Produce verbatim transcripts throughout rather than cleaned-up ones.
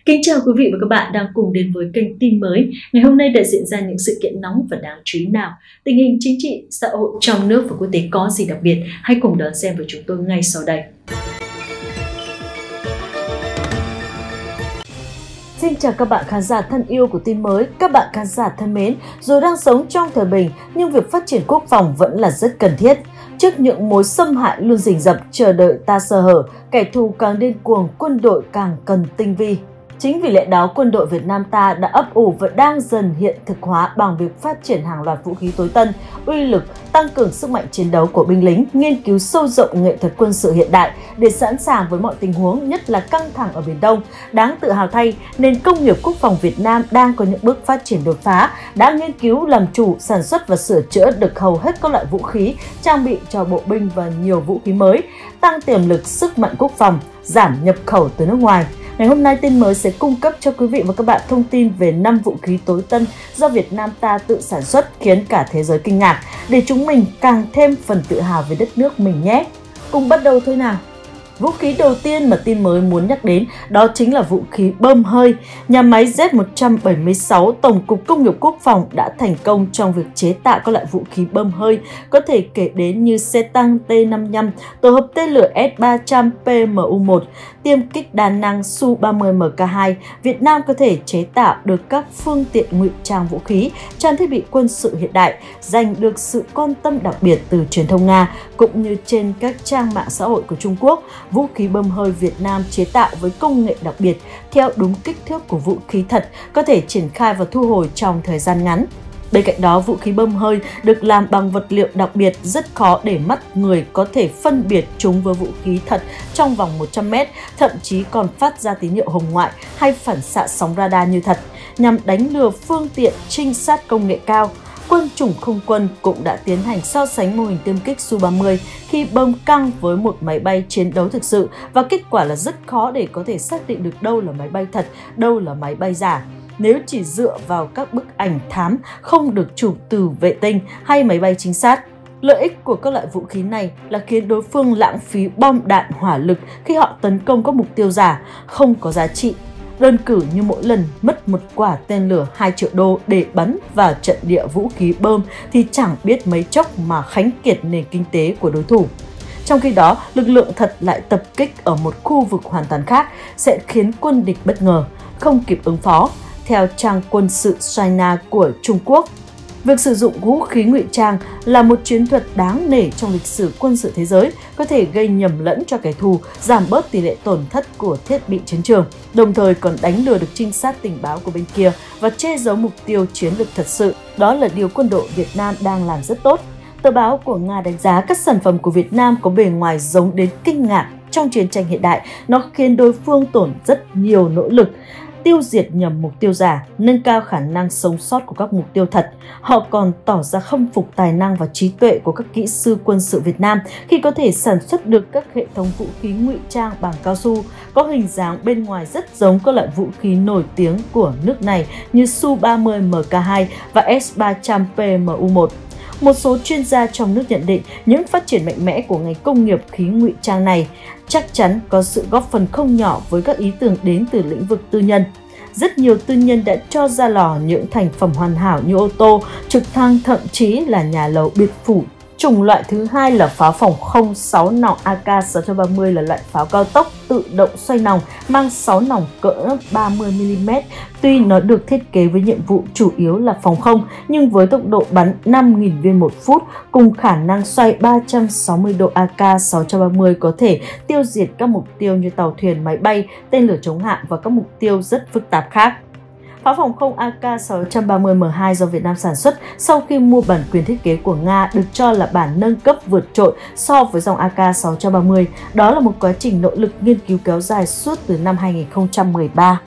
Kính chào quý vị và các bạn đang cùng đến với kênh tin mới. Ngày hôm nay đã diễn ra những sự kiện nóng và đáng chú ý nào? Tình hình chính trị, xã hội trong nước và quốc tế có gì đặc biệt? Hãy cùng đón xem với chúng tôi ngay sau đây. Xin chào các bạn khán giả thân yêu của tin mới, các bạn khán giả thân mến. Dù đang sống trong thời bình, nhưng việc phát triển quốc phòng vẫn là rất cần thiết. Trước những mối xâm hại luôn rình rập chờ đợi ta sơ hở, kẻ thù càng điên cuồng, quân đội càng cần tinh vi. Chính vì lẽ đó, quân đội Việt Nam ta đã ấp ủ và đang dần hiện thực hóa bằng việc phát triển hàng loạt vũ khí tối tân, uy lực, tăng cường sức mạnh chiến đấu của binh lính, nghiên cứu sâu rộng nghệ thuật quân sự hiện đại để sẵn sàng với mọi tình huống, nhất là căng thẳng ở Biển Đông. Đáng tự hào thay, nền công nghiệp quốc phòng Việt Nam đang có những bước phát triển đột phá, đã nghiên cứu làm chủ, sản xuất và sửa chữa được hầu hết các loại vũ khí, trang bị cho bộ binh và nhiều vũ khí mới, tăng tiềm lực sức mạnh quốc phòng, giảm nhập khẩu từ nước ngoài. Ngày hôm nay, tin mới sẽ cung cấp cho quý vị và các bạn thông tin về năm vũ khí tối tân do Việt Nam ta tự sản xuất khiến cả thế giới kinh ngạc, để chúng mình càng thêm phần tự hào về đất nước mình nhé. Cùng bắt đầu thôi nào! Vũ khí đầu tiên mà tin mới muốn nhắc đến đó chính là vũ khí bơm hơi. Nhà máy Z một trăm bảy mươi sáu Tổng cục Công nghiệp Quốc phòng đã thành công trong việc chế tạo các loại vũ khí bơm hơi, có thể kể đến như xe tăng T năm mươi lăm, tổ hợp tên lửa S ba trăm P M U một, tiêm kích đa năng Su ba mươi M K hai. Việt Nam có thể chế tạo được các phương tiện ngụy trang vũ khí, trang thiết bị quân sự hiện đại, giành được sự quan tâm đặc biệt từ truyền thông Nga cũng như trên các trang mạng xã hội của Trung Quốc. Vũ khí bơm hơi Việt Nam chế tạo với công nghệ đặc biệt, theo đúng kích thước của vũ khí thật, có thể triển khai và thu hồi trong thời gian ngắn. Bên cạnh đó, vũ khí bơm hơi được làm bằng vật liệu đặc biệt rất khó để mắt người có thể phân biệt chúng với vũ khí thật trong vòng một trăm mét, thậm chí còn phát ra tín hiệu hồng ngoại hay phản xạ sóng radar như thật, nhằm đánh lừa phương tiện trinh sát công nghệ cao. Quân chủng không quân cũng đã tiến hành so sánh mô hình tiêm kích Su ba mươi khi bơm căng với một máy bay chiến đấu thực sự, và kết quả là rất khó để có thể xác định được đâu là máy bay thật, đâu là máy bay giả. Nếu chỉ dựa vào các bức ảnh thám không được chụp từ vệ tinh hay máy bay trinh sát. Lợi ích của các loại vũ khí này là khiến đối phương lãng phí bom đạn hỏa lực khi họ tấn công các mục tiêu giả, không có giá trị. Đơn cử như mỗi lần mất một quả tên lửa hai triệu đô để bắn vào trận địa vũ khí bơm thì chẳng biết mấy chốc mà khánh kiệt nền kinh tế của đối thủ. Trong khi đó, lực lượng thật lại tập kích ở một khu vực hoàn toàn khác sẽ khiến quân địch bất ngờ, không kịp ứng phó. Theo trang quân sự China của Trung Quốc, việc sử dụng vũ khí ngụy trang là một chiến thuật đáng nể trong lịch sử quân sự thế giới, có thể gây nhầm lẫn cho kẻ thù, giảm bớt tỷ lệ tổn thất của thiết bị chiến trường, đồng thời còn đánh lừa được trinh sát tình báo của bên kia và che giấu mục tiêu chiến lược thật sự. Đó là điều quân đội Việt Nam đang làm rất tốt. Tờ báo của Nga đánh giá các sản phẩm của Việt Nam có bề ngoài giống đến kinh ngạc. Trong chiến tranh hiện đại, nó khiến đối phương tổn rất nhiều nỗ lực tiêu diệt nhằm mục tiêu giả, nâng cao khả năng sống sót của các mục tiêu thật. Họ còn tỏ ra khâm phục tài năng và trí tuệ của các kỹ sư quân sự Việt Nam khi có thể sản xuất được các hệ thống vũ khí ngụy trang bằng cao su, có hình dáng bên ngoài rất giống các loại vũ khí nổi tiếng của nước này như Su ba mươi M K hai và S ba trăm P M U một. Một số chuyên gia trong nước nhận định những phát triển mạnh mẽ của ngành công nghiệp khí ngụy trang này chắc chắn có sự góp phần không nhỏ với các ý tưởng đến từ lĩnh vực tư nhân. Rất nhiều tư nhân đã cho ra lò những thành phẩm hoàn hảo như ô tô, trực thăng, thậm chí là nhà lầu biệt phủ. Chủng loại thứ hai là pháo phòng không sáu nòng A K sáu trăm ba mươi, là loại pháo cao tốc tự động xoay nòng, mang sáu nòng cỡ ba mươi mi li mét. Tuy nó được thiết kế với nhiệm vụ chủ yếu là phòng không, nhưng với tốc độ bắn năm nghìn viên một phút cùng khả năng xoay ba trăm sáu mươi độ, A K sáu trăm ba mươi có thể tiêu diệt các mục tiêu như tàu thuyền, máy bay, tên lửa chống hạm và các mục tiêu rất phức tạp khác. Pháo phòng không A K sáu trăm ba mươi M hai do Việt Nam sản xuất sau khi mua bản quyền thiết kế của Nga được cho là bản nâng cấp vượt trội so với dòng A K sáu trăm ba mươi. Đó là một quá trình nỗ lực nghiên cứu kéo dài suốt từ năm hai nghìn không trăm mười ba.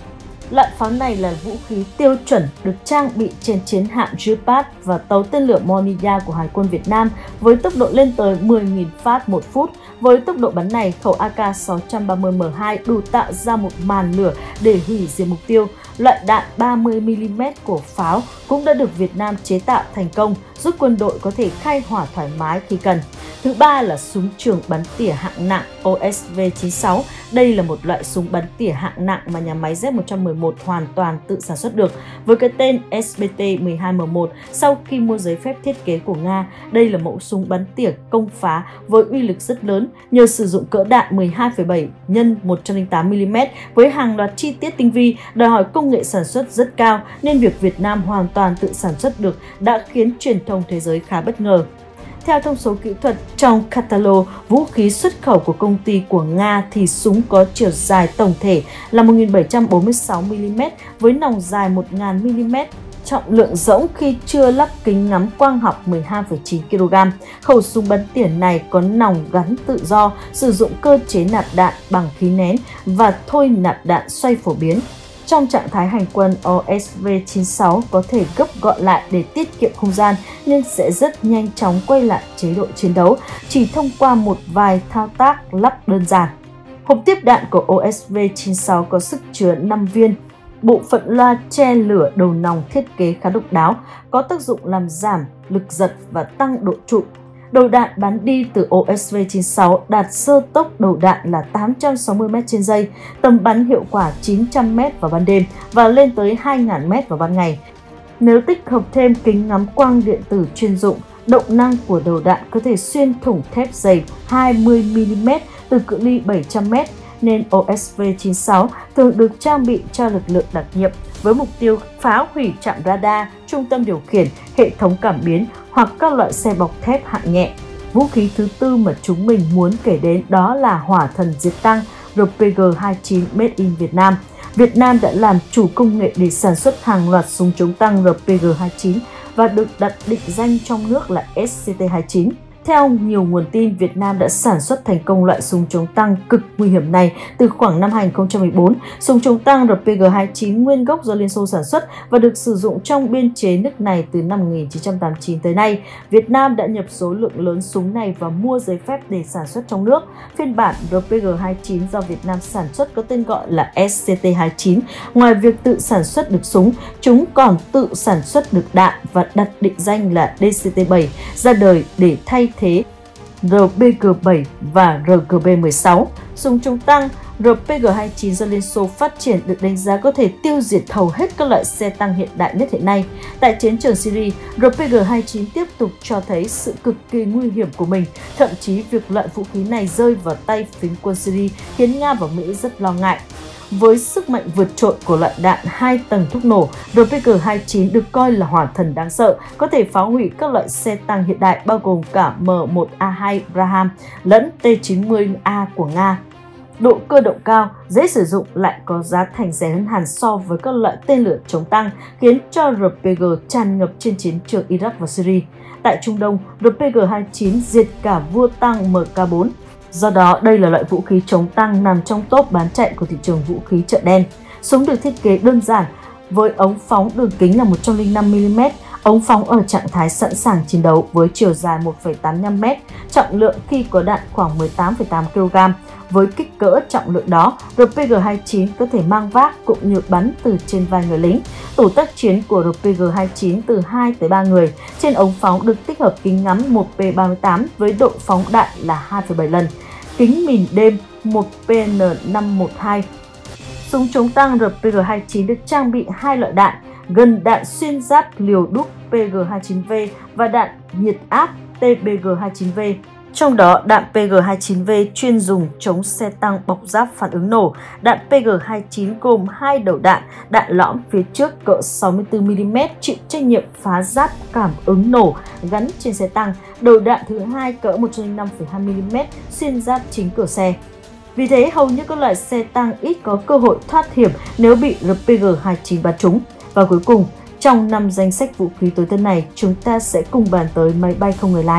Loại pháo này là vũ khí tiêu chuẩn được trang bị trên chiến hạm Gepard và tàu tên lửa Moniya của Hải quân Việt Nam với tốc độ lên tới mười nghìn phát một phút. Với tốc độ bắn này, khẩu A K sáu ba mươi M hai đủ tạo ra một màn lửa để hủy diệt mục tiêu. Loại đạn ba mươi mi li mét của pháo cũng đã được Việt Nam chế tạo thành công, giúp quân đội có thể khai hỏa thoải mái khi cần. Thứ ba là súng trường bắn tỉa hạng nặng O S V chín sáu. Đây là một loại súng bắn tỉa hạng nặng mà nhà máy Z một một một hoàn toàn tự sản xuất được với cái tên S B T mười hai M một sau khi mua giấy phép thiết kế của Nga. Đây là mẫu súng bắn tỉa công phá với uy lực rất lớn nhờ sử dụng cỡ đạn mười hai phẩy bảy nhân một trăm lẻ tám mi li mét với hàng loạt chi tiết tinh vi, đòi hỏi công nghệ sản xuất rất cao nên việc Việt Nam hoàn toàn tự sản xuất được đã khiến truyền thông thế giới khá bất ngờ. Theo thông số kỹ thuật trong catalog vũ khí xuất khẩu của công ty của Nga thì súng có chiều dài tổng thể là một nghìn bảy trăm bốn mươi sáu mi li mét với nòng dài một nghìn mi li mét, trọng lượng rỗng khi chưa lắp kính ngắm quang học mười hai phẩy chín ki lô gam. Khẩu súng bắn tỉa này có nòng gắn tự do, sử dụng cơ chế nạp đạn bằng khí nén và thôi nạp đạn xoay phổ biến. Trong trạng thái hành quân, O S V chín sáu có thể gấp gọn lại để tiết kiệm không gian nhưng sẽ rất nhanh chóng quay lại chế độ chiến đấu chỉ thông qua một vài thao tác lắp đơn giản. Hộp tiếp đạn của O S V chín sáu có sức chứa năm viên. Bộ phận loa che lửa đầu nòng thiết kế khá độc đáo, có tác dụng làm giảm lực giật và tăng độ trụ. Đầu đạn bắn đi từ O S V chín sáu đạt sơ tốc đầu đạn là tám trăm sáu mươi mét trên giây, tầm bắn hiệu quả chín trăm mét vào ban đêm và lên tới hai nghìn mét vào ban ngày. Nếu tích hợp thêm kính ngắm quang điện tử chuyên dụng, động năng của đầu đạn có thể xuyên thủng thép dày hai mươi mi li mét từ cự ly bảy trăm mét, nên O S V chín sáu thường được trang bị cho lực lượng đặc nhiệm với mục tiêu phá hủy trạm radar, trung tâm điều khiển, hệ thống cảm biến hoặc các loại xe bọc thép hạng nhẹ. Vũ khí thứ tư mà chúng mình muốn kể đến đó là hỏa thần diệt tăng R P G hai mươi chín Made in Việt Nam. Việt Nam đã làm chủ công nghệ để sản xuất hàng loạt súng chống tăng R P G hai mươi chín và được đặt định danh trong nước là S C T hai mươi chín. Theo nhiều nguồn tin, Việt Nam đã sản xuất thành công loại súng chống tăng cực nguy hiểm này từ khoảng năm hai nghìn không trăm mười bốn. Súng chống tăng R P G hai mươi chín nguyên gốc do Liên Xô sản xuất và được sử dụng trong biên chế nước này từ năm một nghìn chín trăm tám mươi chín tới nay. Việt Nam đã nhập số lượng lớn súng này và mua giấy phép để sản xuất trong nước. Phiên bản R P G hai mươi chín do Việt Nam sản xuất có tên gọi là S C T hai mươi chín. Ngoài việc tự sản xuất được súng, chúng còn tự sản xuất được đạn và đặt định danh là D C T bảy ra đời để thay thế R P G bảy và R G B mười sáu. Súng chống tăng R P G hai mươi chín do Liên Xô phát triển được đánh giá có thể tiêu diệt hầu hết các loại xe tăng hiện đại nhất hiện nay. Tại chiến trường Syria, R P G hai mươi chín tiếp tục cho thấy sự cực kỳ nguy hiểm của mình. Thậm chí việc loại vũ khí này rơi vào tay phiến quân Syria khiến Nga và Mỹ rất lo ngại. Với sức mạnh vượt trội của loại đạn hai tầng thuốc nổ, R P G hai mươi chín được coi là hỏa thần đáng sợ, có thể phá hủy các loại xe tăng hiện đại bao gồm cả M một A hai Braham lẫn T chín mươi A của Nga. Độ cơ động cao, dễ sử dụng lại có giá thành rẻ hơn hẳn so với các loại tên lửa chống tăng, khiến cho R P G tràn ngập trên chiến trường Iraq và Syria. Tại Trung Đông, R P G hai mươi chín diệt cả vua tăng M K bốn. Do đó, đây là loại vũ khí chống tăng nằm trong top bán chạy của thị trường vũ khí chợ đen. Súng được thiết kế đơn giản với ống phóng đường kính là một trăm lẻ năm mi li mét, ống phóng ở trạng thái sẵn sàng chiến đấu với chiều dài một phẩy tám mươi lăm mét, trọng lượng khi có đạn khoảng mười tám phẩy tám ki lô gam. Với kích cỡ trọng lượng đó, R P G hai mươi chín có thể mang vác cũng như bắn từ trên vai người lính. Tổ tác chiến của R P G hai mươi chín từ hai tới ba người. Trên ống phóng được tích hợp kính ngắm một P ba mươi tám với độ phóng đạn là hai phẩy bảy lần, kính mìn đêm một P N năm một hai. Súng chống tăng R P G hai mươi chín được trang bị hai loại đạn, gồm đạn xuyên giáp liều đúc P G hai mươi chín V và đạn nhiệt áp T B G hai mươi chín V. Trong đó, đạn P G hai mươi chín V chuyên dùng chống xe tăng bọc giáp phản ứng nổ. Đạn P G hai mươi chín gồm hai đầu đạn, đạn lõm phía trước cỡ sáu mươi tư mi li mét chịu trách nhiệm phá giáp cảm ứng nổ gắn trên xe tăng. Đầu đạn thứ hai cỡ một trăm lẻ năm phẩy hai mi li mét xuyên giáp chính cửa xe. Vì thế, hầu như các loại xe tăng ít có cơ hội thoát hiểm nếu bị R P G hai mươi chín bắn trúng. Và cuối cùng, trong năm danh sách vũ khí tối tân này, chúng ta sẽ cùng bàn tới máy bay không người lái.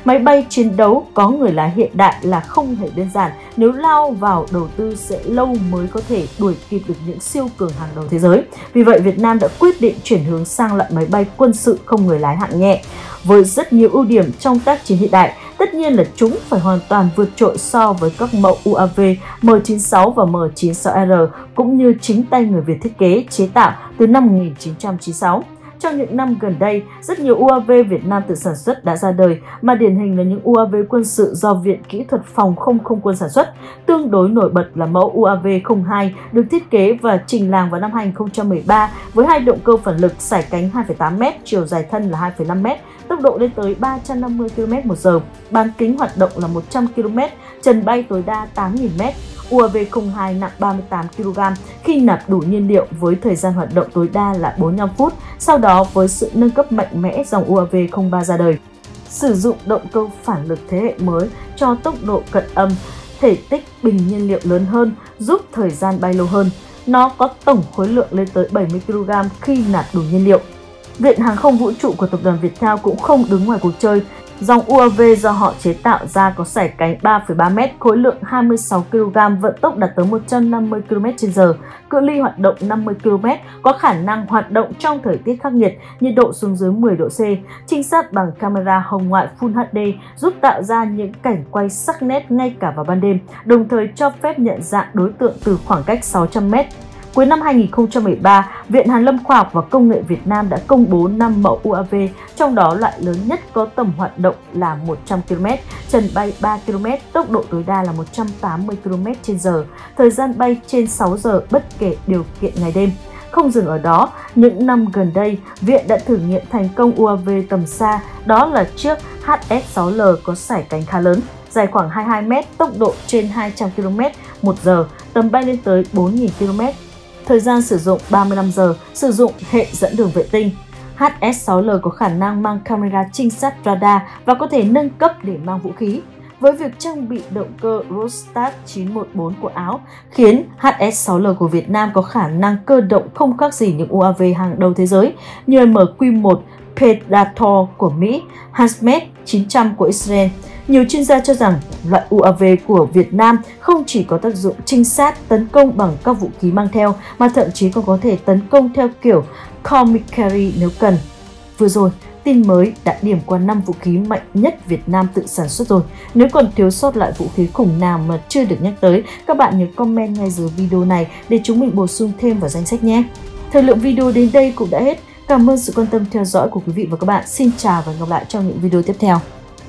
Máy bay chiến đấu có người lái hiện đại là không hề đơn giản, nếu lao vào đầu tư sẽ lâu mới có thể đuổi kịp được những siêu cường hàng đầu thế giới. Vì vậy, Việt Nam đã quyết định chuyển hướng sang loại máy bay quân sự không người lái hạng nhẹ. Với rất nhiều ưu điểm trong tác chiến hiện đại, tất nhiên là chúng phải hoàn toàn vượt trội so với các mẫu u a vê M chín sáu và M chín sáu R cũng như chính tay người Việt thiết kế, chế tạo từ năm một nghìn chín trăm chín mươi sáu. Trong những năm gần đây, rất nhiều u a vê Việt Nam tự sản xuất đã ra đời, mà điển hình là những u a vê quân sự do Viện Kỹ thuật Phòng không Không quân sản xuất. Tương đối nổi bật là mẫu u a vê không hai được thiết kế và trình làng vào năm hai nghìn không trăm mười ba với hai động cơ phản lực, sải cánh hai phẩy tám mét, chiều dài thân là hai phẩy năm mét, tốc độ lên tới ba trăm năm mươi ki lô mét một giờ, bán kính hoạt động là một trăm ki lô mét, trần bay tối đa tám nghìn mét. u a vê không hai nặng ba mươi tám ki lô gam khi nạp đủ nhiên liệu với thời gian hoạt động tối đa là bốn mươi lăm phút. Sau đó, với sự nâng cấp mạnh mẽ, dòng u a vê không ba ra đời. Sử dụng động cơ phản lực thế hệ mới cho tốc độ cận âm, thể tích bình nhiên liệu lớn hơn, giúp thời gian bay lâu hơn. Nó có tổng khối lượng lên tới bảy mươi ki lô gam khi nạp đủ nhiên liệu. Viện Hàng không Vũ trụ của Tập đoàn Viettel cũng không đứng ngoài cuộc chơi. Dòng u a vê do họ chế tạo ra có sải cánh ba phẩy ba mét, khối lượng hai mươi sáu ki lô gam, vận tốc đạt tới một trăm năm mươi ki lô mét trên giờ, cự ly hoạt động năm mươi ki lô mét, có khả năng hoạt động trong thời tiết khắc nghiệt, nhiệt độ xuống dưới mười độ C, trinh sát bằng camera hồng ngoại Full hát đê giúp tạo ra những cảnh quay sắc nét ngay cả vào ban đêm, đồng thời cho phép nhận dạng đối tượng từ khoảng cách sáu trăm mét. Cuối năm hai nghìn không trăm mười ba, Viện Hàn lâm Khoa học và Công nghệ Việt Nam đã công bố năm mẫu u a vê, trong đó loại lớn nhất có tầm hoạt động là một trăm ki lô mét, trần bay ba ki lô mét, tốc độ tối đa là một trăm tám mươi ki lô mét trên giờ, thời gian bay trên sáu giờ bất kể điều kiện ngày đêm. Không dừng ở đó, những năm gần đây, Viện đã thử nghiệm thành công u a vê tầm xa, đó là chiếc H S sáu L có sải cánh khá lớn, dài khoảng hai mươi hai mét, tốc độ trên hai trăm ki lô mét một giờ, tầm bay lên tới bốn nghìn ki lô mét. Thời gian sử dụng ba mươi lăm giờ, sử dụng hệ dẫn đường vệ tinh. H S sáu L có khả năng mang camera trinh sát radar và có thể nâng cấp để mang vũ khí. Với việc trang bị động cơ Rostart chín một bốn của Áo, khiến H S sáu L của Việt Nam có khả năng cơ động không khác gì những u a vê hàng đầu thế giới như M Q một Predator của Mỹ, Hazmat chín trăm của Israel. Nhiều chuyên gia cho rằng loại u a vê của Việt Nam không chỉ có tác dụng trinh sát, tấn công bằng các vũ khí mang theo, mà thậm chí còn có thể tấn công theo kiểu Call Me Carry nếu cần. Vừa rồi, tin mới đã điểm qua năm vũ khí mạnh nhất Việt Nam tự sản xuất rồi. Nếu còn thiếu sót lại vũ khí khủng nào mà chưa được nhắc tới, các bạn nhớ comment ngay dưới video này để chúng mình bổ sung thêm vào danh sách nhé. Thời lượng video đến đây cũng đã hết. Cảm ơn sự quan tâm theo dõi của quý vị và các bạn. Xin chào và hẹn gặp lại trong những video tiếp theo.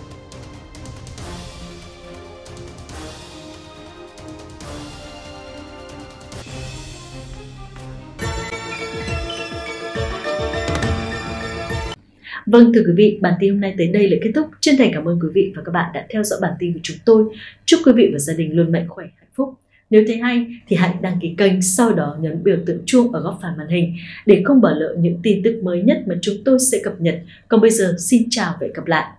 Vâng, thưa quý vị, bản tin hôm nay tới đây là kết thúc. Chân thành cảm ơn quý vị và các bạn đã theo dõi bản tin của chúng tôi. Chúc quý vị và gia đình luôn mạnh khỏe, hạnh phúc. Nếu thấy hay thì hãy đăng ký kênh, sau đó nhấn biểu tượng chuông ở góc phải màn hình để không bỏ lỡ những tin tức mới nhất mà chúng tôi sẽ cập nhật. Còn bây giờ, xin chào và hẹn gặp lại.